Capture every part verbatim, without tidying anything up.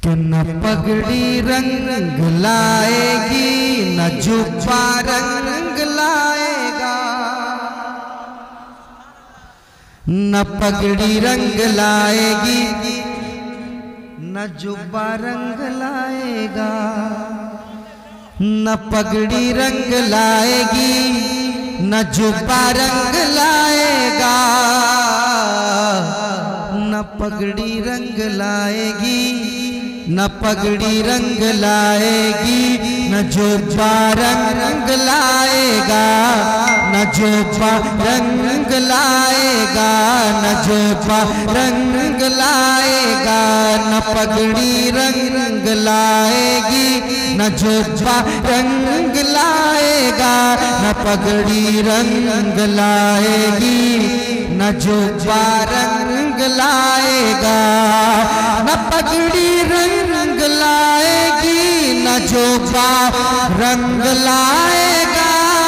कि न पगड़ी रंग लाएगी न जुब्बा रंग लाएगा, न पगड़ी रंग लाएगी न जुब्बा रंग लाएगा, न पगड़ी रंग लाएगी न जुब्बा रंग लाएगा, न पगड़ी रंग लाएगी न पगड़ी रंग लाएगी न जुब्बा रंग लाएगा, न जुब्बा रंग लाएगा न जुब्बा रंग लाएगा, न पगड़ी रंग लाएगी न जुब्बा रंग लाएगा, न पगड़ी रंग लाएगी न जुब्बा रंग लाएगा, न पगड़ी रंग लाएगी न जुब्बा रंग लाएगा।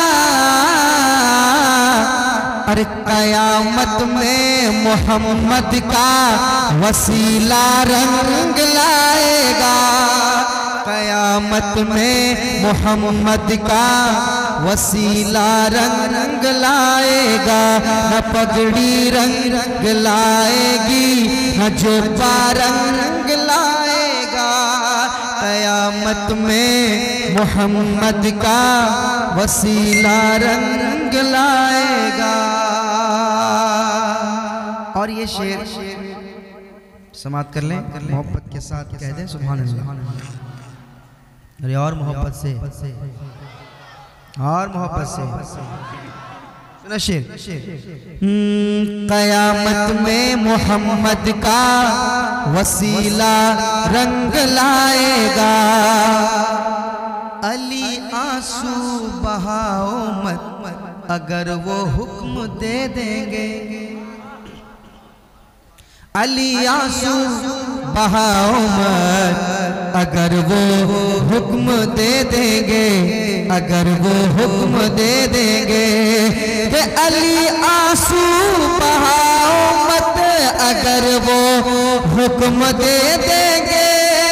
अरे कयामत में मोहम्मद का वसीला रंग लाएगा, कयामत में मोहम्मद का वसीला रंग लाएगा, न पगड़ी रंग लाएगी न जुब्बा रंग लाएगा, कयामत में मोहम्मद का वसीला रंग लाएगा। और ये शेर समाप्त कर लें, मोहब्बत के साथ कह दें सुभान अल्लाह। अरे और मोहब्बत से और मोहब्बत से सुना शेर। कयामत में मोहम्मद का वसीला रंग लाएगा, अली आंसू बहाओ मत अगर वो हुक्म दे देंगे, अली आंसू बहाओ मत अगर वो हुक्म दे देंगे, अगर वो हुक्म दे देंगे, कि अली आंसू बहाओ मत अगर वो हुक्म दे देंगे,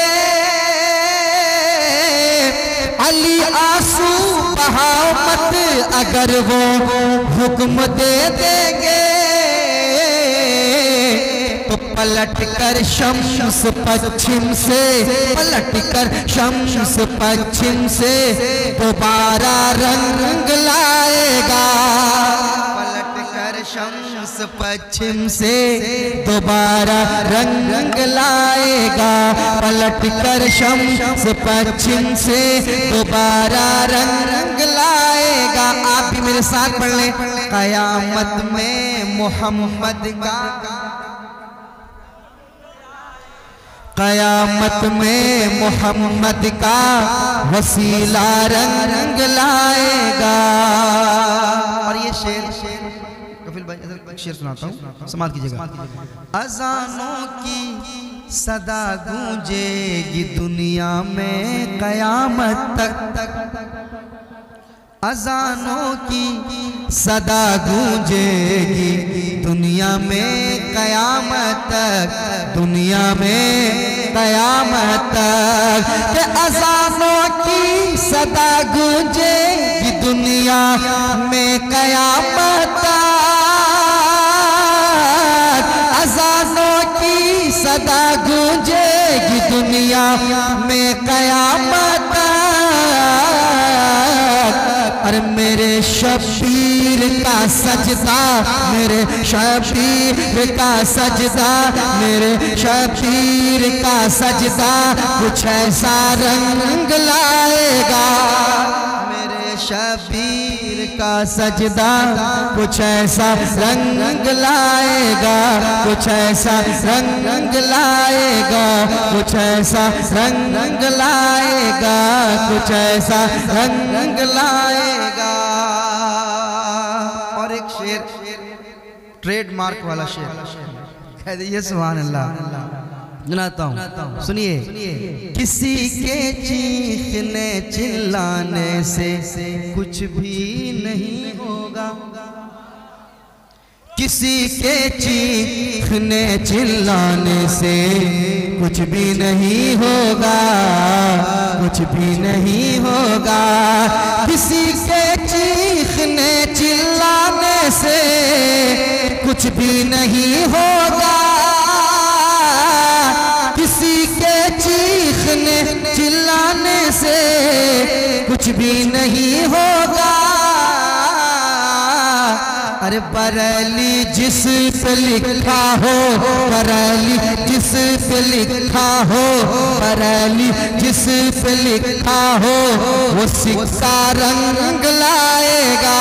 अली आंसू बहाओ मत अगर वो हुक्म दे देंगे, तो पलट कर शम्स पश्चिम से, पलट कर शम्स पश्चिम से दोबारा रंग लाएगा, पलट कर शम्स पश्चिम से दोबारा रंग लाएगा, पलट कर शम्स पश्चिम से दोबारा रंग लाएगा। आप भी मेरे साथ पढ़ लें, कयामत में मोहम्मद का, कयामत में मोहम्मद का वसीला रंग लाएगा। और ये शेर कफिल भाई शेर सुनाता हूँ, समाप्त कीजिएगा। अजानों की सदा गूंजेगी दुनिया में कयामत तक, अजानों की सदा गूंजेगी दुनिया में कयामत तक, दुनिया में कयामत तक, के अजानों की सदा गूंजेगी दुनिया में कयामत तक, अजानों की सदा गूंजेगी दुनिया में कयामत तक। अरे मेरे शबीर का सजदा, मेरे शबीर का सजदा, मेरे शबीर का सजदा कुछ ऐसा रंग लाएगा, मेरे शबीर का सजदा कुछ ऐसा रंग लाएगा, कुछ ऐसा रंग लाएगा, कुछ ऐसा रंग लाएगा, कुछ ऐसा रंग लाएगा। और एक शेर ट्रेडमार्क वाला शेर कह दीजिए सुभान अल्लाह, सुनाता हूँ सुनिए। किसी के चीखने चिल्लाने से कुछ भी नहीं होगा, किसी के चीखने चिल्लाने से कुछ भी नहीं होगा, कुछ भी नहीं होगा। किसी के चीखने चिल्लाने से कुछ भी नहीं होगा, किसी के चीखने चिल्लाने से कुछ भी नहीं होगा। अरे बरेली जिस पे लिखा हो, बरेली जिस पे लिखा हो, बरेली जिस पे लिखा हो, वो सिक्का रंग लाएगा।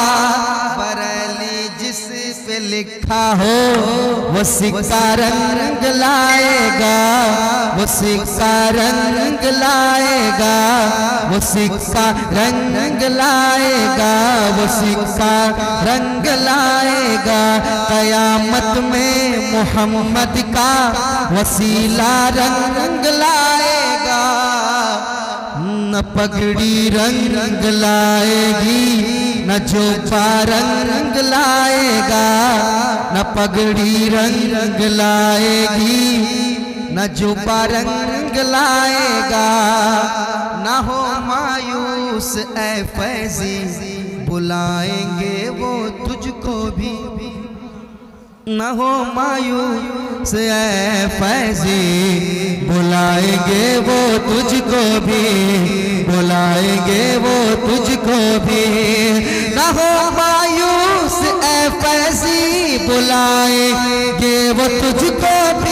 बरेली जिस पे लिखा हो, वो सिक्का रंग लाएगा, वो सिक्का रंग लाएगा, वो सिक्का रंग लाएगा, वो सिक्का रंग लाएगा। कयामत में मोहम्मद का वसीला रंग लाएगा। न पगड़ी रंग लाएगी, न जोबा रंग लाएगा, न पगड़ी रंग लाएगी, न जोबा रंग लाएगा। न हो मायूस ऐ फैजी, बुलाएंगे वो तुझको भी। न हो मायूस ऐ फैजी, बुलाएंगे वो तुझको भी, बुलाएंगे वो तुझको भी। न हो मायूस ऐ फैजी, बुलाएंगे वो तुझको भी।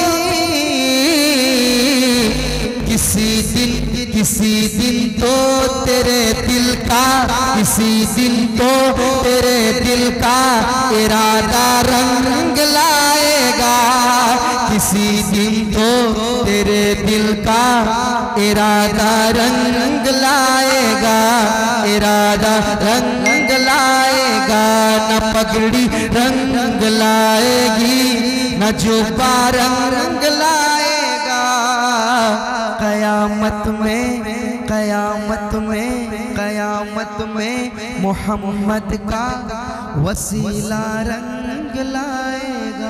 किसी दिन किसी दिन तो तेरे दिल का, किसी दिन तो तेरे दिल का इरादा रंग लाएगा। किसी दिन तो तेरे दिल का इरादा रंग लाएगा, इरादा रंग लाएगा। न पगड़ी रंग लाएगी, न जुब्बा रंग लाएगा। कयामत में, कयामत में, कयामत में मोहम्मद का वसीला रंग लाएगा।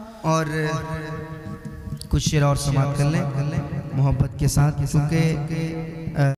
और कुछ शेर और समाप्त कर लें मोहब्बत के साथ, क्योंकि